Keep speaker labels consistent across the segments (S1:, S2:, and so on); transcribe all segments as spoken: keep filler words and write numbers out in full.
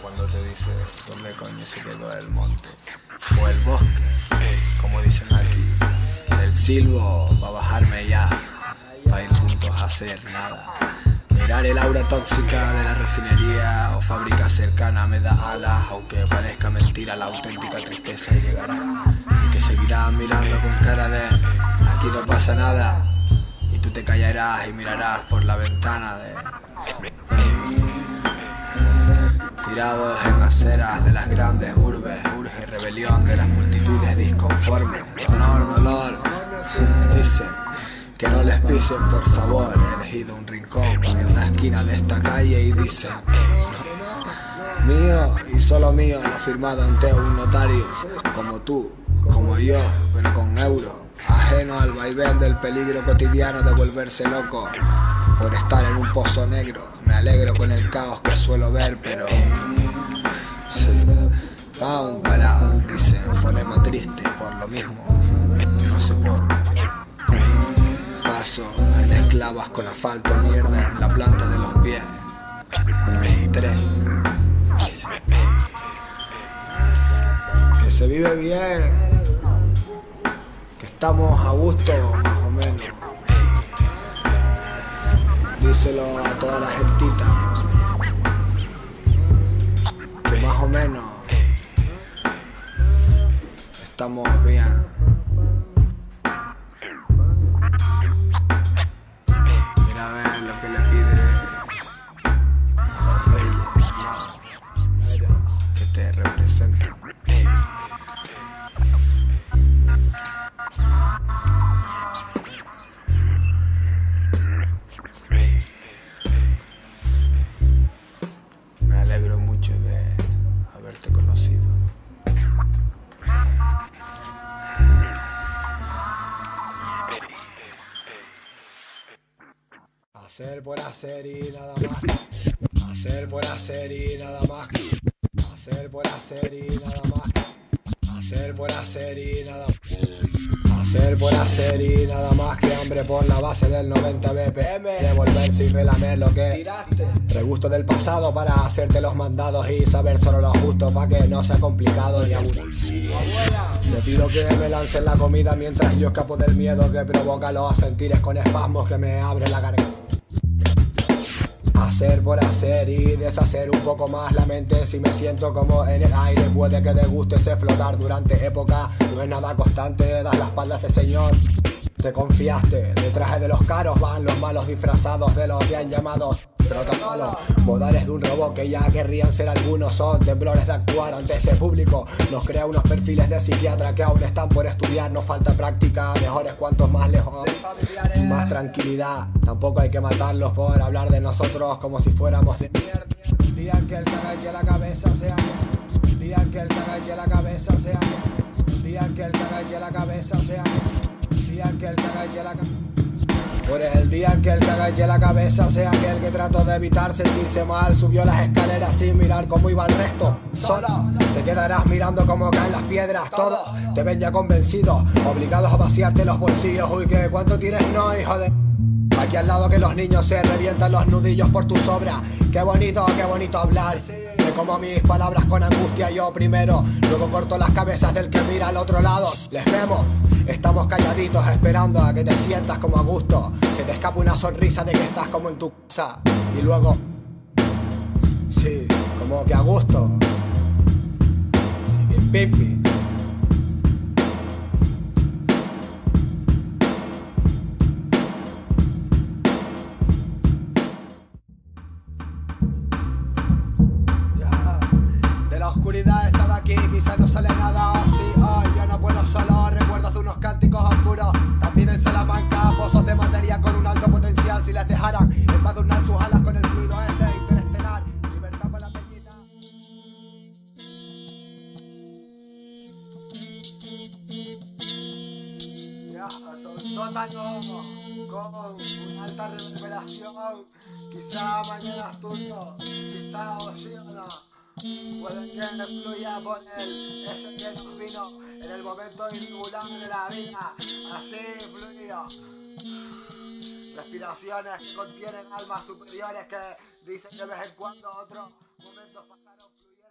S1: cuando te dice dónde coño se quedó el monte o el bosque, como dicen aquí. El silbo va a bajarme ya, pa' ir juntos a hacer nada. Mirar el aura tóxica de la refinería o fábrica cercana me da alas, aunque parezca mentira, la auténtica tristeza llegará. Y te seguirás mirando con cara de aquí no pasa nada, y tú te callarás y mirarás por la ventana de tirados en aceras de las grandes urbes, urge rebelión de las multitudes disconformes. Dolor, dolor, dicen que no les pisen, por favor. He elegido un rincón en una esquina de esta calle y dicen mío y solo mío, lo firmado ante un notario, como tú, como yo, pero con euros. Ajeno al vaivén del peligro cotidiano de volverse loco por estar en un pozo negro. Me alegro con el caos que suelo ver, pero sí, va un parado, dicen, fonema triste por lo mismo, no sé por paso en esclavas con asfalto, mierda en la planta de los pies. Tres, que se vive bien, que estamos a gusto, más o menos. Díselo a toda la gentita, que más o menos estamos bien. Mira a ver lo que le pide a los reyes, no, que te representan. Me alegro mucho de haberte conocido. Hacer por hacer y nada más. Hacer por hacer y nada más. Hacer por hacer y nada más. Hacer por hacer y nada más. Hacer por hacer y nada más que hambre por la base del noventa B P M. Devolverse y relamer lo que tiraste. Regusto del pasado para hacerte los mandados y saber solo lo justo pa' que no sea complicado ni aburrido. Te pido que me lancen la comida mientras yo escapo del miedo que provoca los sentires con espasmos que me abren la garganta. Hacer por hacer y deshacer un poco más la mente. Si me siento como en el aire, puede que te guste ese flotar durante época. No es nada constante, das la espalda a ese señor. Te confiaste, detrás de los caros van los malos disfrazados de los bien llamados protocolos. Modales de un robot que ya querrían ser algunos. Son temblores de actuar ante ese público. Nos crea unos perfiles de psiquiatra que aún están por estudiar. Nos falta práctica, mejores cuantos más lejos, más tranquilidad. Tampoco hay que matarlos por hablar de nosotros como si fuéramos de mierda. Día que el cagalle la cabeza sea, día que el cagalle la cabeza sea, día que el cagalle la cabeza sea, día que el cagalle la cabeza. Por el día en que el cagalle la cabeza sea aquel que trató de evitar sentirse mal. Subió las escaleras sin mirar cómo iba el resto. Solo te quedarás mirando cómo caen las piedras. Todos te ven ya convencidos, obligados a vaciarte los bolsillos. Uy, que cuánto tienes, no, hijo de... Aquí al lado que los niños se revientan los nudillos por tus obras. Qué bonito, qué bonito hablar. Me como mis palabras con angustia yo primero. Luego corto las cabezas del que mira al otro lado. Les vemos, estamos calladitos esperando a que te sientas como a gusto. Se te escapa una sonrisa de que estás como en tu casa. Y luego, sí, como que a gusto. Sí, pipi. Oscuridad estaba aquí, quizás no sale nada así. Hoy yo no puedo solo, recuerdos de unos cánticos oscuros. También en Salamanca, pozos de materia con un alto potencial. Si les dejaran embadurnar sus alas con el fluido ese interestelar. Libertad para la peñita. Ya, son dos años con una alta reverberación. Quizá mañana es turno, quizá o sí o no. Puede que me fluya por él, ese que nos vino en el momento singular de la vida, así fluido. Respiraciones que contienen almas superiores que dicen de vez en cuando otros momentos pasaron fluyendo.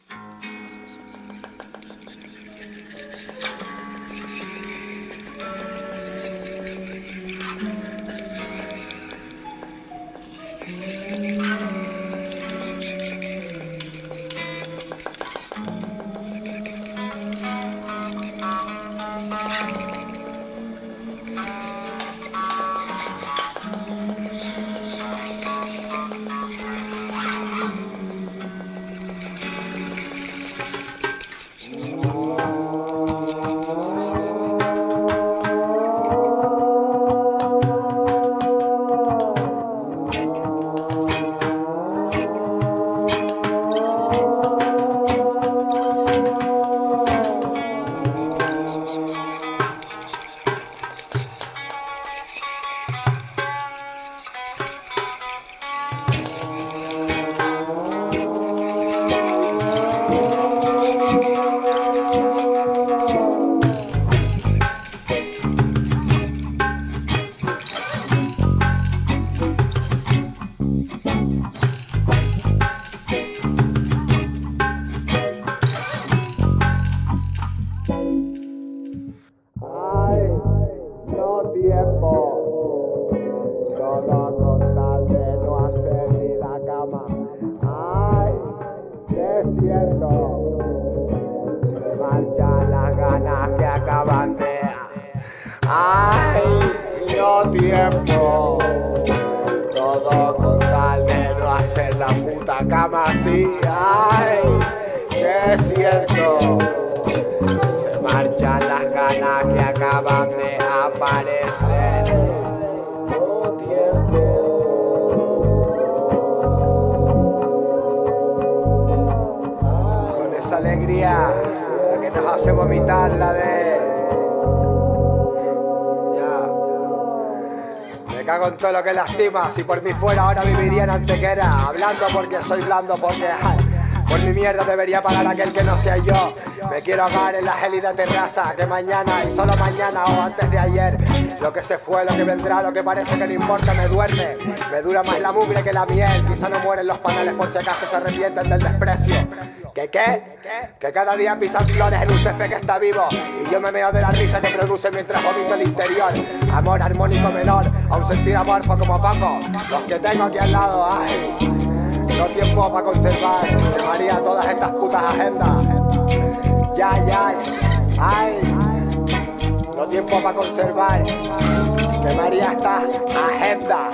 S1: Tiempo, todo con tal de no hacer la puta cama así. Ay, qué siento, se marchan las ganas que acaban de aparecer. No tiempo, con esa alegría la que nos hace vomitar, la de cago en todo lo que lastima. Si por mí fuera ahora viviría en Antequera, hablando porque soy blando, porque ay, por mi mierda debería pagar aquel que no sea yo. Me quiero ahogar en la gélida terraza, que mañana y solo mañana o antes de ayer, lo que se fue, lo que vendrá, lo que parece que no importa, me duerme. Me dura más la mugre que la miel. Quizá no mueren los panales por si acaso se arrepienten del desprecio. ¿Qué qué? Que cada día pisan flores en un césped que está vivo, y yo me meo de la risa que produce mientras vomito el interior. Amor armónico menor, aún sentir amorfo como Paco, los que tengo aquí al lado. Ay, no tiempo para conservar, quemaría todas estas putas agendas. Ya, ya, ay, no tiempo para conservar, quemaría estas agendas.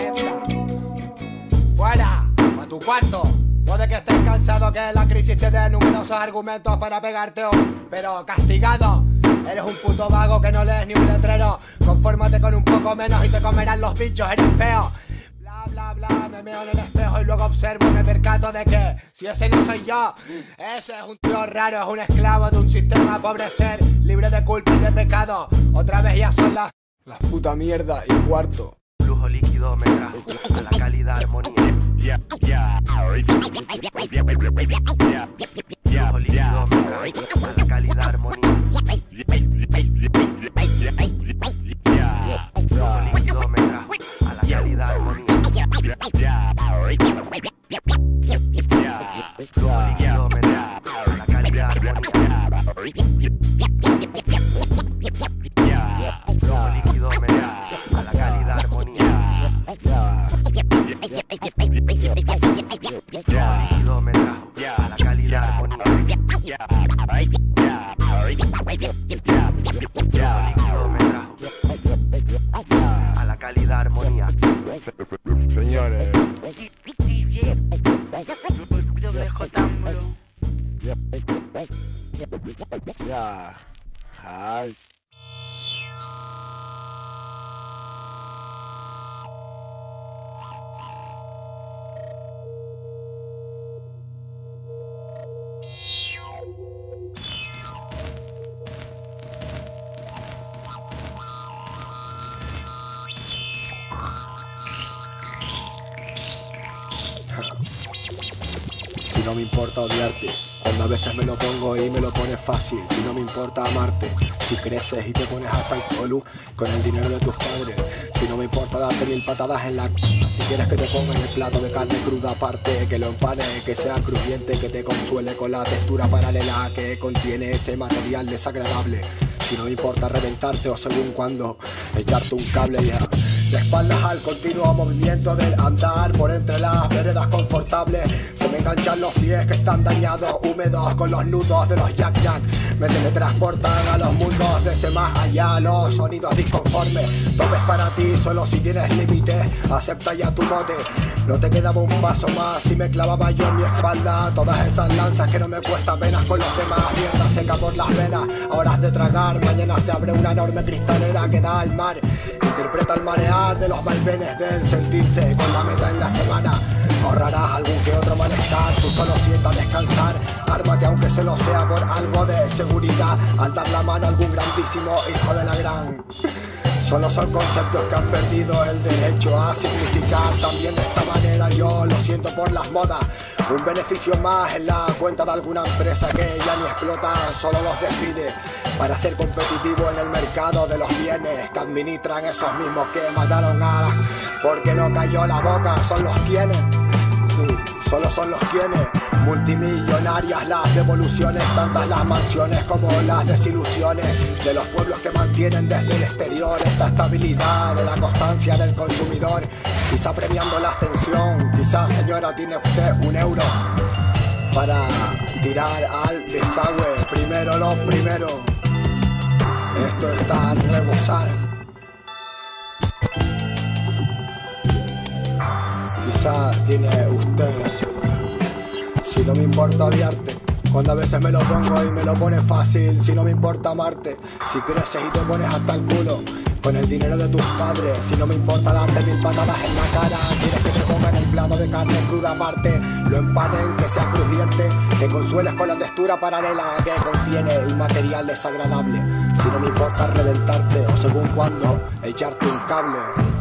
S1: Fuera, a tu cuarto. Puede que estés cansado, que la crisis te dé numerosos argumentos para pegarte un, pero castigado. Eres un puto vago que no lees ni un letrero. Confórmate con un poco menos y te comerán los bichos, eres feo. Bla, bla, bla, me meo en el espejo y luego observo y me percato de que si ese no soy yo, ese es un tío raro, es un esclavo de un sistema pobre ser, libre de culpa y de pecado. Otra vez ya son las, las puta mierda y cuarto.
S2: Flujo líquido me trajo a la calidad armonía. Yeah, yeah. Flujo líquido me trajo a la calidad armonía. Flujo líquido me trajo a la calidad armonía. Flujo líquido me trajo a la calidad armonía. Flujo líquido me trajo a la calidad armonía. Líquido me trajo a la calidad armonía. Líquido me trajo a la calidad armonía.
S3: Señores,
S4: Yo me dejo tan bro.
S3: ya, ay.
S1: Si no me importa odiarte, cuando a veces me lo pongo y me lo pones fácil. Si no me importa amarte, Si creces y te pones hasta el colu con el dinero de tus padres, si no me importa darte mil patadas en la c... Si quieres que te ponga en el plato de carne cruda aparte, que lo empane, que sea crujiente, que te consuele con la textura paralela que contiene ese material desagradable. Si no me importa reventarte o según cuando echarte un cable ya. De espaldas al continuo movimiento del andar por entre las veredas confortables, se me enganchan los pies que están dañados, húmedos con los nudos de los jack jack. Me teletransportan a los mundos de ese más allá, los sonidos disconformes. Topes para ti solo si tienes límites, acepta ya tu mote. No te quedaba un paso más si me clavaba yo en mi espalda todas esas lanzas que no me cuesta apenas con los demás. Mierda seca por las venas, horas de tragar. Mañana se abre una enorme cristalera que da al mar. Interpreta el marear de los vaivenes del sentirse con la meta en la semana. Ahorrarás algún que otro malestar, tú solo sientas descansar. Ármate aunque solo sea por algo de seguridad, al dar la mano a algún grandísimo hijo de la gran. Solo son conceptos que han perdido el derecho a significar también de esta manera. Yo lo siento por las modas, un beneficio más en la cuenta de alguna empresa que ya ni explota, solo los despide para ser competitivo en el mercado de los bienes que administran esos mismos que mataron a... Porque no cayó la boca, son los quienes, solo son los quienes. Multimillonarias las devoluciones, tantas las mansiones como las desilusiones de los pueblos que mantienen desde el exterior esta estabilidad de la constancia del consumidor. Quizá premiando la abstención, quizá señora tiene usted un euro para tirar al desagüe. Primero lo primero, esto está al rebosar. Quizá tiene usted, si no me importa odiarte, cuando a veces me lo pongo y me lo pone fácil. Si no me importa amarte, si creces y te pones hasta el culo con el dinero de tus padres. Si no me importa darte mil patadas en la cara, quieres que te ponga en el plato de carne cruda aparte, lo empanen, que sea crujiente, que consueles con la textura paralela que contiene un material desagradable. Si no me importa reventarte o según cuando echarte un cable.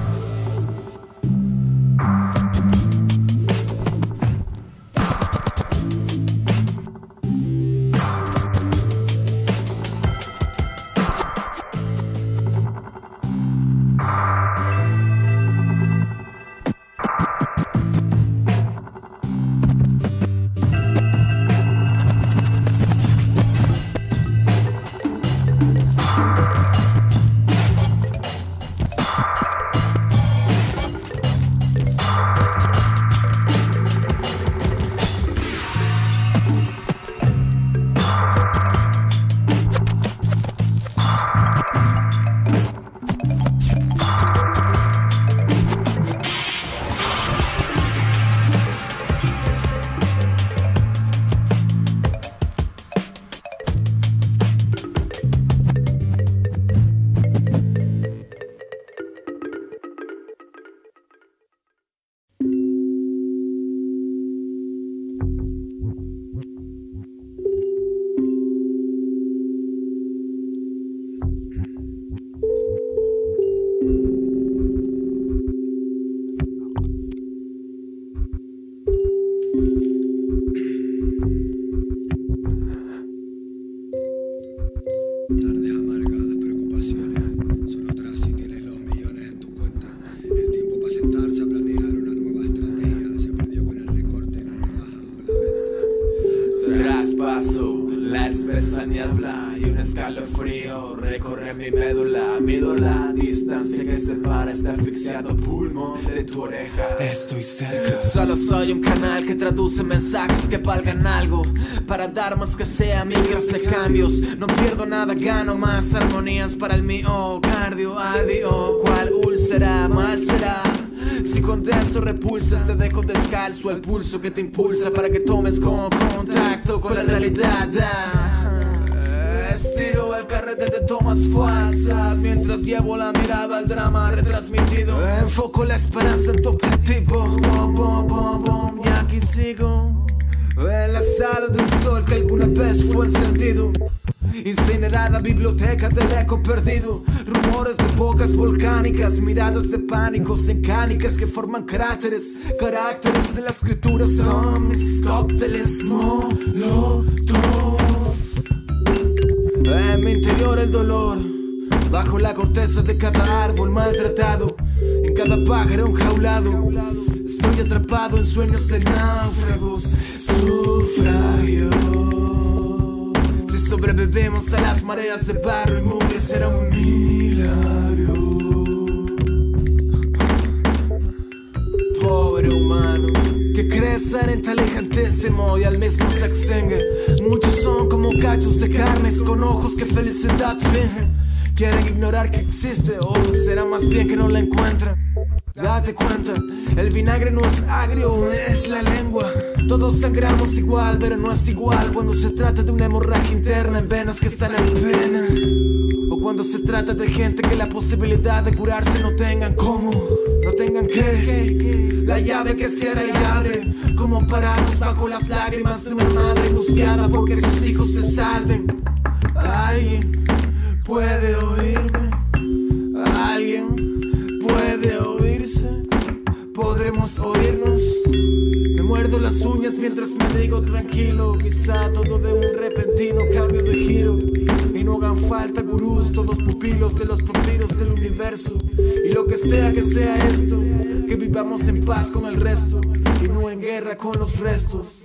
S1: Tardes amargas, preocupaciones, son otras si tienes los millones en tu cuenta. El tiempo para sentarse a planear una nueva estrategia se perdió con el recorte, la rebaja o la venta.
S5: Traspaso la espesa niebla y un escalofrío recorre mi médula. Mido la distancia que separa este asfixiado pulmón de tu oreja. Estoy cerca. Solo soy un canal que traduce mensajes que valgan algo, para dar más que sea micros de cambios. No pierdo nada, gano más armonías para el miocardio. Adiós, ¿cuál úlcera? Mal será si condenso repulsas, te dejo descalzo el pulso que te impulsa para que tomes como contacto con la realidad. Ah, estiro el carrete, te tomas fuerzas mientras llevo la mirada al drama retransmitido. Enfoco la esperanza en tu objetivo. Bom, bom, bom, bom. Y aquí sigo en la sala del sol que alguna vez fue encendido. Incinerada biblioteca del eco perdido. Rumores de bocas volcánicas, miradas de pánico secánicas que forman cráteres. Caracteres de la escritura son mis cócteles Molotov. En mi interior el dolor, bajo la corteza de cada árbol maltratado, en cada pájaro enjaulado, estoy atrapado en sueños de náufragos. Sufragio. Si sobrevivimos a las mareas de barro y mugre será un milagro. Pobre humano que cree ser inteligentísimo y al mismo se extingue. Muchos son como cachos de carnes con ojos que felicidad fingen. Quieren ignorar que existe, o será más bien que no la encuentran. Date cuenta, el vinagre no es agrio, es la lengua. Todos sangramos igual, pero no es igual cuando se trata de una hemorragia interna en venas que están en pena, o cuando se trata de gente que la posibilidad de curarse no tengan cómo, no tengan que. La llave que cierra y abre, como parados bajo las lágrimas de una madre angustiada porque sus hijos se salven. Alguien puede oírme, alguien puede oírse, podremos oírnos. Me muerdo las uñas mientras me digo tranquilo, quizá todo de un repentino cambio de giro. Y no hagan falta gurús, todos pupilos de los papiros del universo. Y lo que sea que sea esto, que vivamos en paz con el resto y no en guerra con los restos.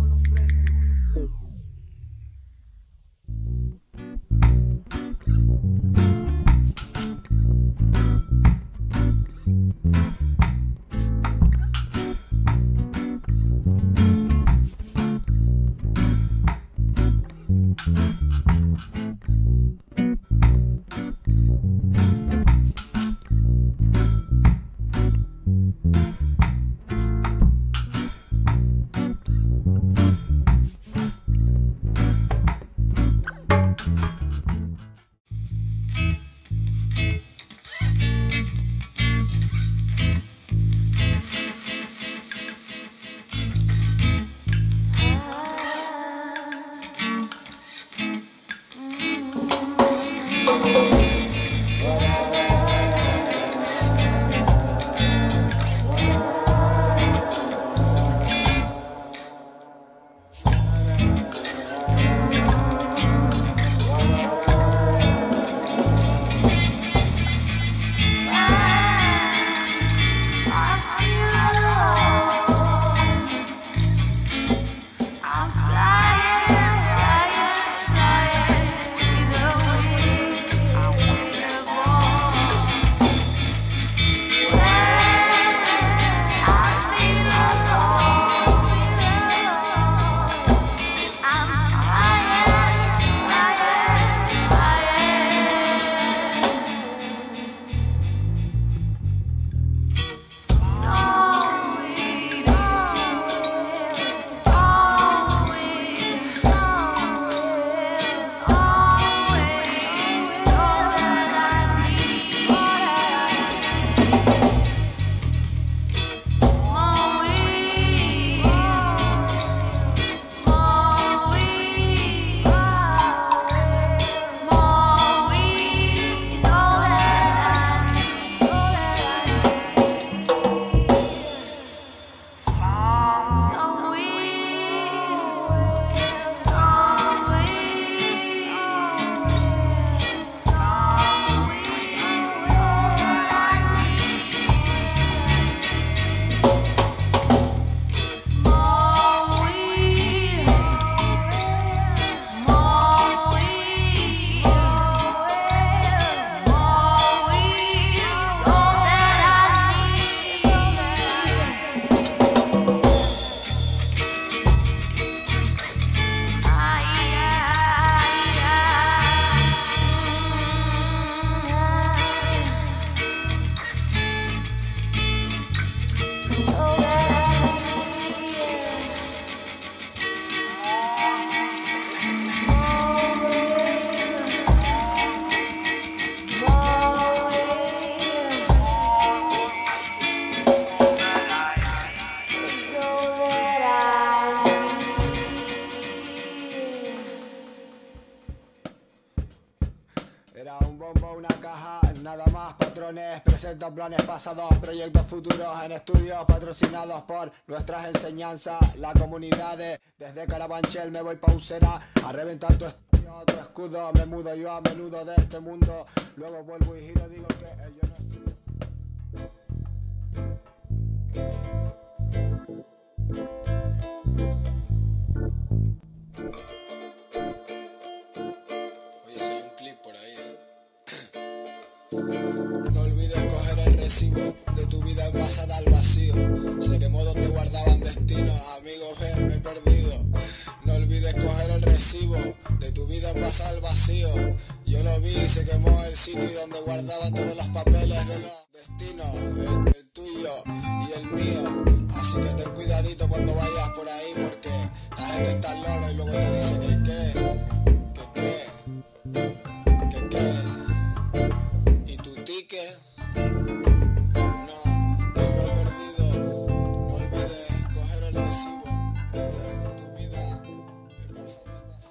S1: Era un bombo, una caja, nada más patrones. Presento planes pasados, proyectos futuros en estudios patrocinados por nuestras enseñanzas. La comunidad de, desde Carabanchel me voy pa' Usera a reventar tu estudio otro escudo. Me mudo yo a menudo de este mundo. Luego vuelvo y giro, digo que eh, yo no sigo. Oye, si hay un clip por ahí, ¿eh? No olvides coger el recibo de tu vida envasada al vacío. Se quemó donde guardaban destinos, amigos, ven, me he perdido. No olvides coger el recibo de tu vida envasada al vacío. Yo lo vi, se quemó el sitio donde guardaban todos los papeles de los destinos, el, el tuyo y el mío. Así que ten cuidadito cuando vayas por ahí, porque la gente está al loro y luego te dice que qué, que qué, que qué. ¿Y tu ticket? No, que lo he perdido. No olvides coger el recibo de tu vida envasada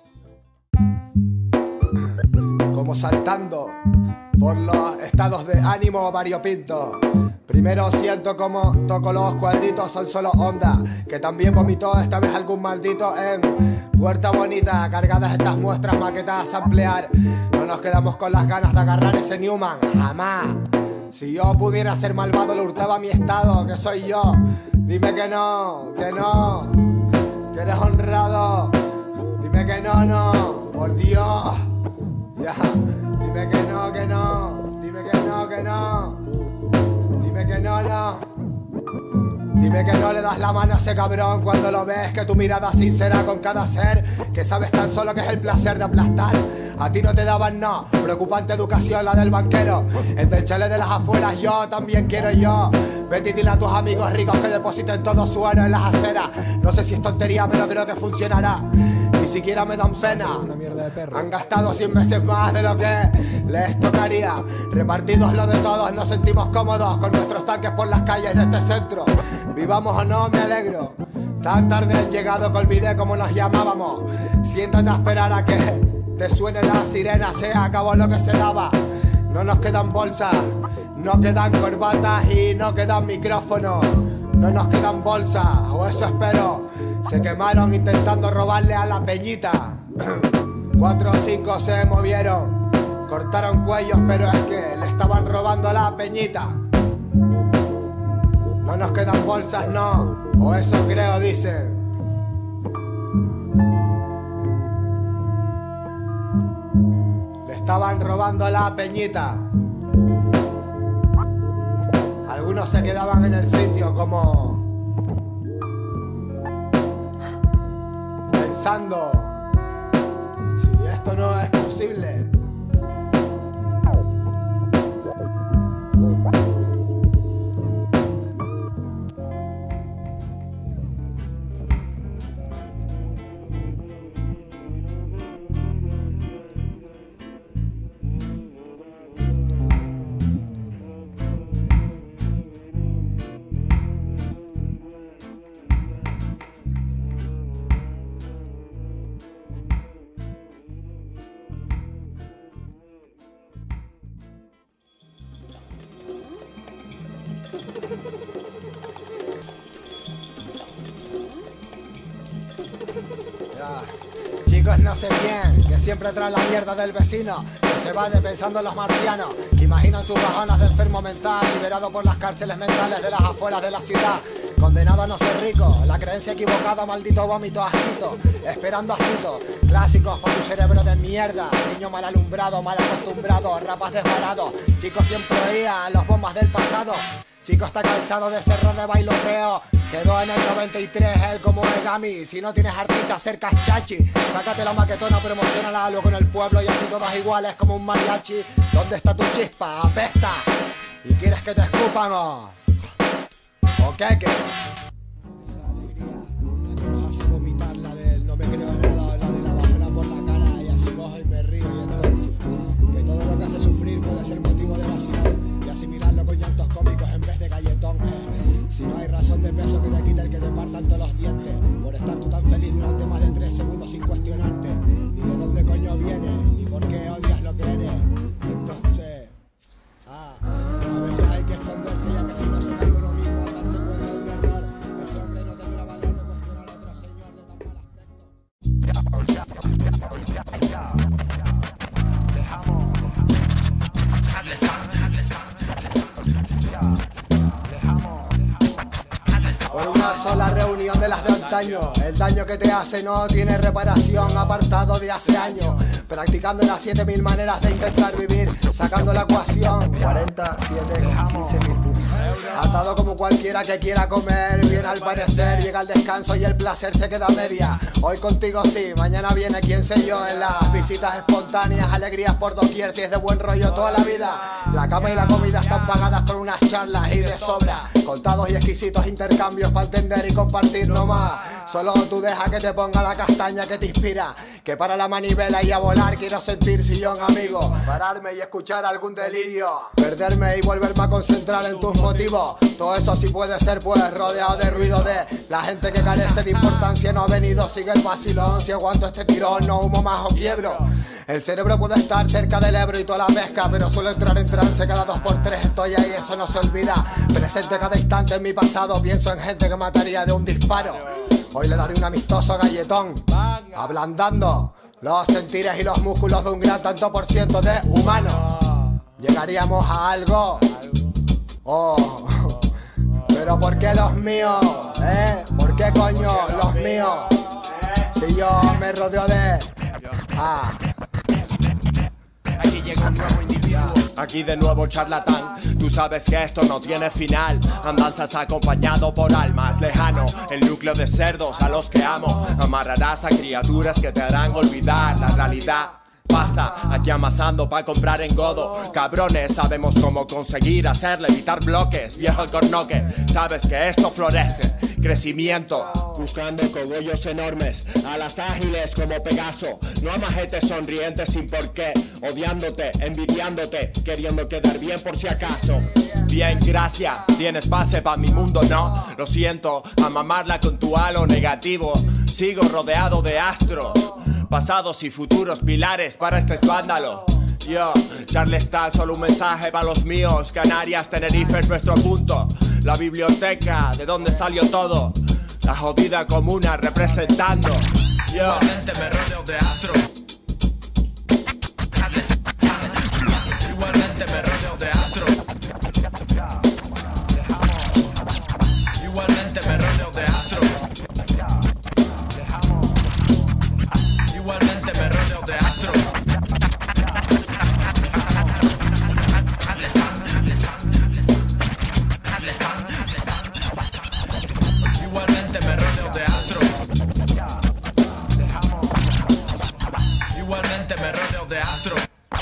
S1: al vacío. Como saltando por los estados de ánimo variopinto. Primero siento como toco los cuadritos, son solo ondas, que también vomitó esta vez algún maldito en Puerta Bonita. Cargadas estas muestras maquetadas a ampliar. No nos quedamos con las ganas de agarrar ese Newman, jamás. Si yo pudiera ser malvado, lo hurtaba a mi estado, que soy yo. Dime que no, que no, que eres honrado. Dime que no, no, por Dios. Ya, dime que no, que no, dime que no, que no. Dime que no, no. Dime que no le das la mano a ese cabrón cuando lo ves, que tu mirada sincera con cada ser, que sabes tan solo que es el placer de aplastar. A ti no te daban, no, preocupante educación la del banquero. Entre el chale de las afueras yo también quiero yo. Vete y dile a tus amigos ricos que depositen todo su oro en las aceras. No sé si es tontería, pero creo que funcionará. Ni siquiera me dan pena. Una mierda de perro. Han gastado cien veces más de lo que les tocaría. Repartidos lo de todos, nos sentimos cómodos con nuestros tanques por las calles de este centro. Vivamos o no, me alegro. Tan tarde han llegado que olvidé cómo nos llamábamos. Siéntate a esperar a que te suene la sirena, se acabó lo que se daba. No nos quedan bolsas, no quedan corbatas y no quedan micrófonos. No nos quedan bolsas, o eso espero. Se quemaron intentando robarle a la peñita. Cuatro o cinco se movieron, cortaron cuellos, pero es que le estaban robando a la peñita. No nos quedan bolsas, no, o eso creo, dicen. Le estaban robando a la peñita. Algunos se quedaban en el sitio como pensando si esto no es posible. Ya. Chicos, no sé quién, que siempre trae la mierda del vecino, que se va de pensando en los marcianos, que imaginan sus bajonas de enfermo mental, liberado por las cárceles mentales de las afueras de la ciudad, condenado a no ser rico, la creencia equivocada, maldito vómito asquito, esperando astuto, clásicos para tu cerebro de mierda, niño mal alumbrado, mal acostumbrado, rapaz desbarado, chicos siempre oía los bombas del pasado. Chico está cansado de ese rol de bailoteo. Quedó en el noventa y tres él como Egami. Si no tienes artista cerca es chachi. Sácate la maquetona, promocionala luego en el pueblo y así todas iguales como un mariachi. ¿Dónde está tu chispa? Apesta. ¿Y quieres que te escupan o...? ¿O qué qué? Esa alegría, la que nos hace vomitar, la del no me creo nada, la de la bajona por la cara y así cojo y me río y entonces que todo lo que hace sufrir puede ser motivo de vacilón. Asimilarlo con llantos cómicos en vez de galletón. eh. Si no hay razón de peso que te quite el que te partan todos los dientes por estar tú tan feliz durante más de tres segundos sin cuestionarte ni de dónde coño vienes ni por qué odias lo que eres. Entonces, ah, a veces hay que esconderse, ya que si no se cae uno mismo al darse cuenta de un error, ese hombre no tendrá valor de cuestionar a otro señor de tan mal aspecto. por una sola reunión de las de antaño. El daño que te hace no tiene reparación, apartado de hace años, practicando las siete mil maneras de intentar vivir, sacando la ecuación. Cuarenta, siete, quince mil puntos. Atado como cualquiera que quiera comer bien, al parecer llega el descanso y el placer se queda a media. Hoy contigo sí, mañana viene quién sé yo. En las visitas espontáneas, alegrías por doquier, si es de buen rollo toda la vida. La cama y la comida están pagadas con unas charlas y de sobra, contados y exquisitos intercambios para entender y compartir no más. Solo tú deja que te ponga la castaña que te inspira, que para la manivela y a volar quiero sentir sillón amigo, pararme y escuchar algún delirio, perderme y volverme a concentrar en tus motivos. Todo eso sí puede ser pues rodeado de ruido de la gente que carece de importancia. No ha venido, sigue el vacilón, si aguanto este tirón no humo más o quiebro. El cerebro puede estar cerca del Ebro y toda la pesca, pero suelo entrar en trance cada dos por tres, estoy ahí, eso no se olvida. Presente cada instante en mi pasado, pienso en gente que mataría de un disparo. Hoy le daré un amistoso galletón, ablandando los sentires y los músculos de un gran tanto por ciento de humano. Llegaríamos a algo, oh, pero ¿por qué los míos? ¿Eh? ¿Por qué coño los míos? Si yo me rodeo de... Ah.
S5: Aquí llega un nuevo individuo, aquí de nuevo charlatán. Tú sabes que esto no tiene final. Andanzas acompañado por almas lejano, el núcleo de cerdos a los que amo. Amarrarás a criaturas que te harán olvidar la realidad. Basta, aquí amasando pa' comprar en godo. Cabrones, sabemos cómo conseguir hacerle, evitar bloques. Viejo cornoque, sabes que esto florece. Crecimiento,
S3: buscando cogollos enormes, alas ágiles como Pegaso. No a majetes sonrientes sin porqué, odiándote, envidiándote, queriendo quedar bien por si acaso.
S5: Bien, gracias, tienes base pa' mi mundo, no. Lo siento, a mamarla con tu halo negativo. Sigo rodeado de astros, pasados y futuros pilares para este vándalo. Yo, Charleston, solo un mensaje para los míos. Canarias, Tenerife es nuestro punto. La biblioteca, de donde salió todo. La jodida comuna representando. Yo, igualmente me rodeo de astros. Igualmente me rodeo de astros. Igualmente me rodeo de astros. Igualmente me rodeo de astros. Igualmente me rodeo de astros. Igualmente me rodeo de astros.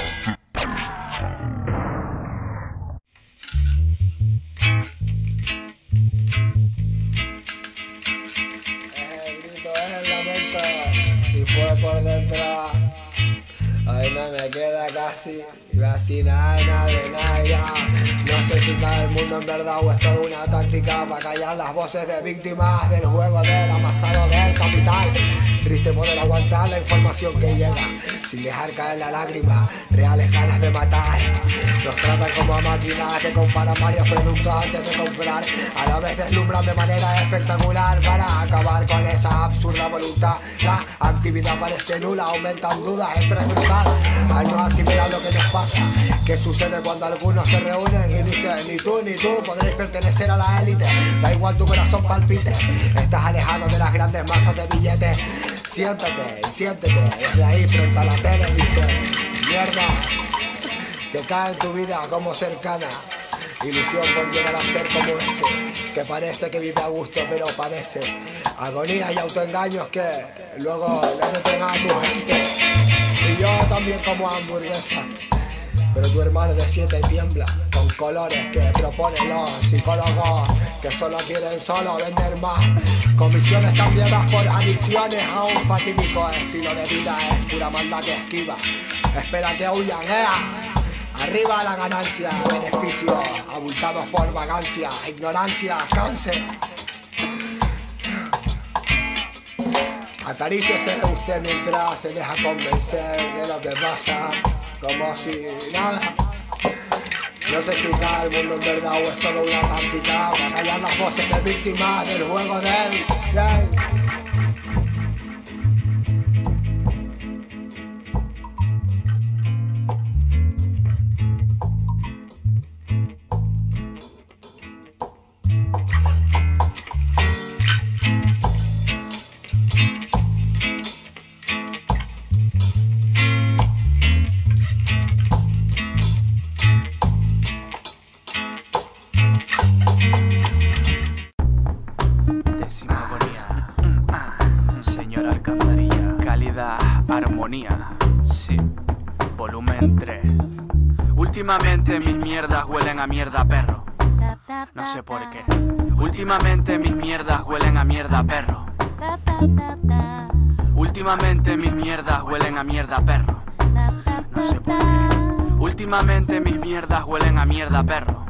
S1: El grito es el lamento, si fue por dentro. Hoy no me queda casi, casi nada, nada de nada ya. No sé si cada el mundo en verdad o es toda una táctica para callar las voces de víctimas del juego del amasado del capital. Triste poder aguantar la información que llega sin dejar caer la lágrima, reales ganas de matar. Nos tratan como a máquinas que comparan varios productos antes de comprar. A la vez deslumbran de manera espectacular para acabar con esa absurda voluntad. La actividad parece nula, aumentan dudas, estrés brutal. Al no asimilar lo que nos pasa, ¿qué sucede cuando algunos se reúnen y dicen ni tú ni tú podréis pertenecer a la élite? Da igual tu corazón palpite, estás alejado de las grandes masas de billetes. Siéntate y siéntete desde ahí frente a la tele, dice mierda que cae en tu vida como cercana. Ilusión por llegar a ser como ese que parece que vive a gusto pero padece agonías y autoengaños que luego le meten a tu gente. Si yo también como hamburguesa, pero tu hermano de siete tiembla con colores que proponen los psicólogos que solo quieren solo vender más. Comisiones cambiadas por adicciones a un fatídico estilo de vida. Es pura maldad que esquiva, espera que huyan, ¡eh! Arriba la ganancia, beneficios abultados por vagancia, ignorancia, cáncer. Acaríciese usted mientras se deja convencer de lo que pasa, como si nada. No sé si cae el mundo en verdad o es todo una táctica para callar las voces de víctimas del juego del...
S6: armonía, sí. Volumen tres. Últimamente mis mierdas huelen a mierda perro. No sé por qué. Últimamente mis mierdas huelen a mierda perro. Últimamente mis mierdas huelen a mierda perro. No sé por qué. Últimamente mis mierdas huelen a mierda perro.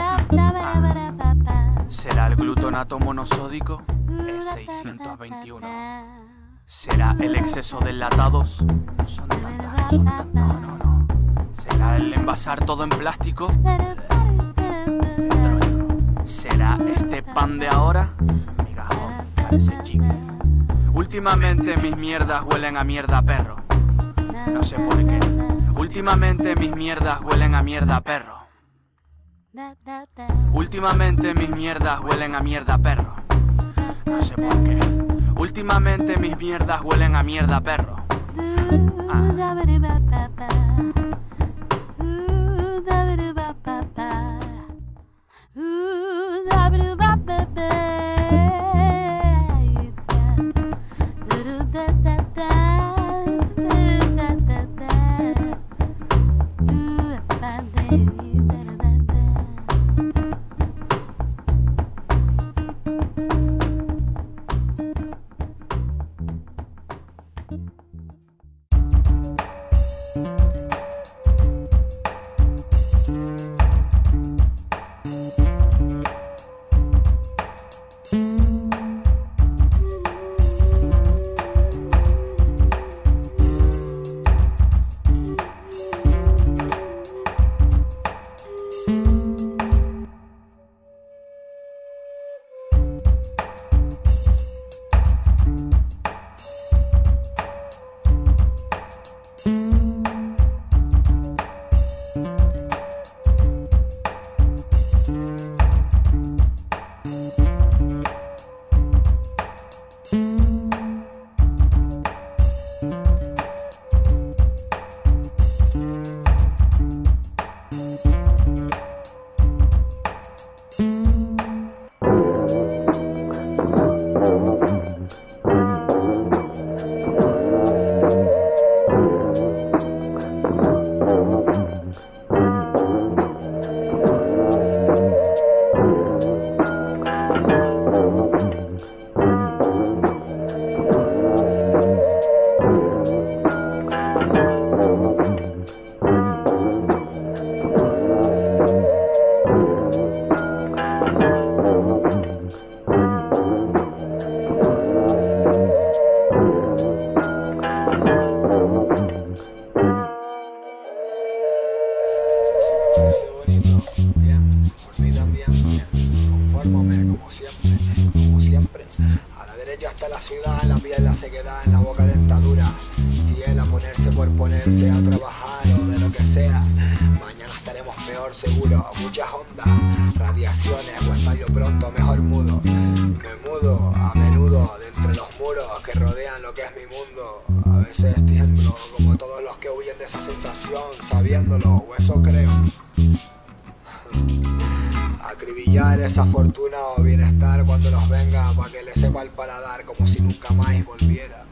S6: Ah. ¿Será el glutonato monosódico? E seiscientos veintiuno. ¿Será el exceso de enlatados? No son tantas, son tantas, no, no, no. ¿Será el envasar todo en plástico? Petróleo. ¿Será este pan de ahora? Migajón, parece chicle. Últimamente mis mierdas huelen a mierda perro. No sé por qué. Últimamente mis mierdas huelen a mierda perro. Últimamente mis mierdas huelen a mierda perro. No sé por qué. Últimamente mis mierdas huelen a mierda perro. Ah.
S1: sequedad en la boca dentadura, fiel a ponerse por ponerse a trabajar o de lo que sea. Mañana estaremos peor seguro, muchas ondas, radiaciones, o estallo pronto, mejor mudo. Me mudo a menudo de entre los muros que rodean lo que es mi mundo. A veces tiemblo como todos los que huyen de esa sensación, sabiéndolo, o eso creo. Acribillar esa fortuna o bienestar cuando nos venga, pa' que le sepa el paladar como si nunca más volviera.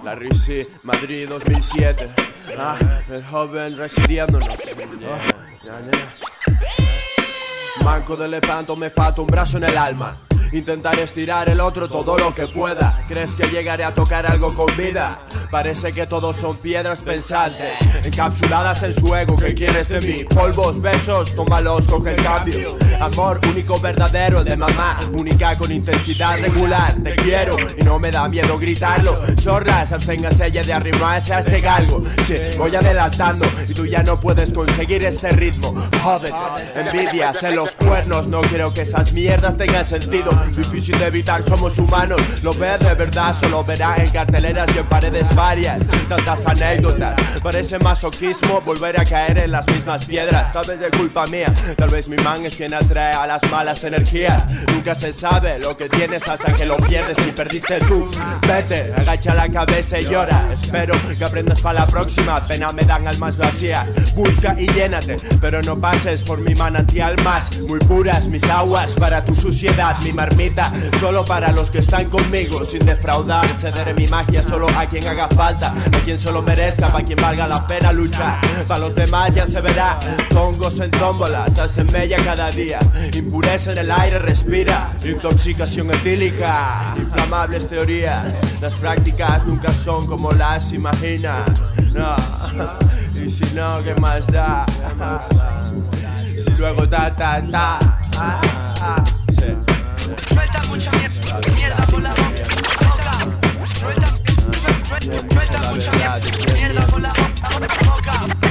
S3: La Risi, Madrid dos mil siete. Ah, el joven residiéndonos. Oh, ya, ya. Manco de levanto, me falta un brazo en el alma. Intentaré estirar el otro todo lo que pueda. ¿Crees que llegaré a tocar algo con vida? Parece que todos son piedras pensantes, encapsuladas en su ego. ¿Qué quieres de mí? Polvos, besos, tómalos, coge el cambio. Amor único, verdadero, el de mamá. Única con intensidad regular. Te quiero y no me da miedo gritarlo. Zorras, absténgase ella de arrimarse a este galgo. Sí, voy adelantando y tú ya no puedes conseguir este ritmo. Jódete, envidias en los cuernos. No creo que esas mierdas tengan sentido. Difícil de evitar, somos humanos. Lo ves de verdad, solo verás en carteleras y en paredes varias. Tantas anécdotas, parece masoquismo volver a caer en las mismas piedras. Tal vez de culpa mía, tal vez mi man es quien atrae a las malas energías. Nunca se sabe lo que tienes hasta que lo pierdes y perdiste tú. Vete, agacha la cabeza y llora. Espero que aprendas para la próxima, pena me dan almas vacías. Busca y llénate, pero no pases por mi manantial más. Muy puras mis aguas para tu suciedad, mi marmita, solo para los que están conmigo. Sin defraudar, cederé mi magia solo a quien haga falta, a quien solo merezca, para quien valga la pena luchar. Para los demás ya se verá, tongos en tómbolas, hacen bella cada día. Impureza en el aire, respira, intoxicación etílica, inflamables teorías. Las prácticas nunca son como las imaginas. No, y si no, ¿qué más da? Si luego ta ta ta, sí.
S7: Suelta mucha mierda, mierda por la boca. Suelta, suelta, suelta mucha mierda, mierda por la boca.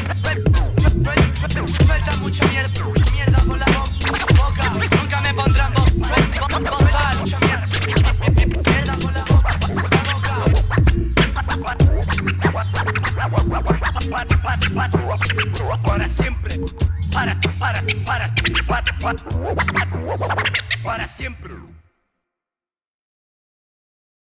S7: Suelta mucha mierda, mierda por la boca. Nunca me pondrán voz, suelta mucha mierda, mierda por la boca. Para siempre, para, para, para, para, para, para siempre.